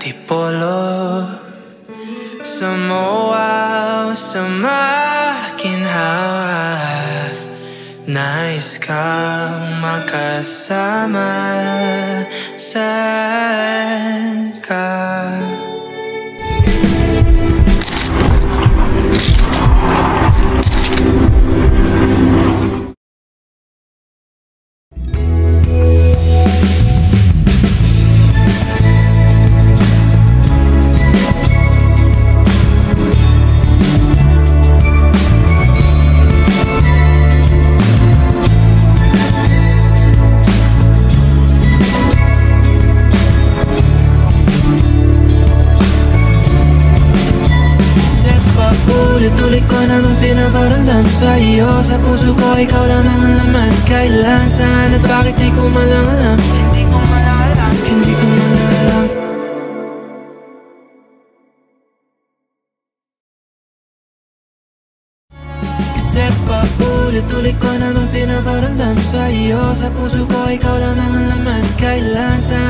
antipolo Sumuwaw sa makinhawa Nais kang makasama Saan ka? Ulit-ulit ko namang pinaparamdam sa iyo Sa puso ko ikaw lamang ang laman Kailan, saan at bakit di ko malang alam Hindi ko malang alam Kasi pa ulit-ulit ko namang pinaparamdam sa iyo Sa puso ko ikaw lamang ang laman Kailan, saan